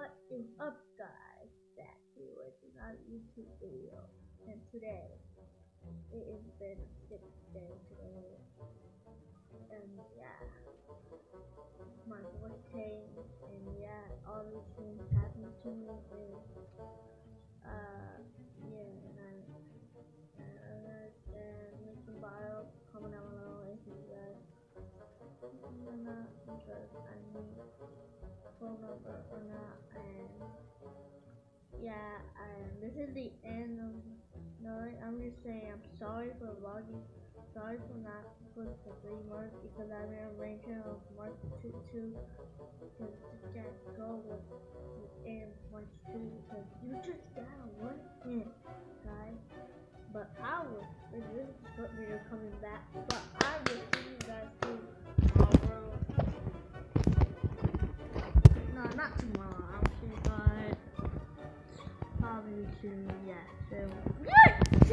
What is up, guys? Back here with another YouTube video, and today it has been a 6th day today, and yeah, my voice changed, and yeah, all these things happened to me, and yeah, and making bio, comment down below if you guys or not, because I need phone number or not, and yeah, this is the end of no. I'm just saying I'm sorry for vlogging, sorry for not posting for 3 months because I've been arranging of March 2 because this guy go with in March 2 because you just got 1 hit, guys. But I will. This is a short video coming back, but I will see you guys tomorrow. No, not tomorrow. I'll see you guys probably soon. Yeah. So yeah.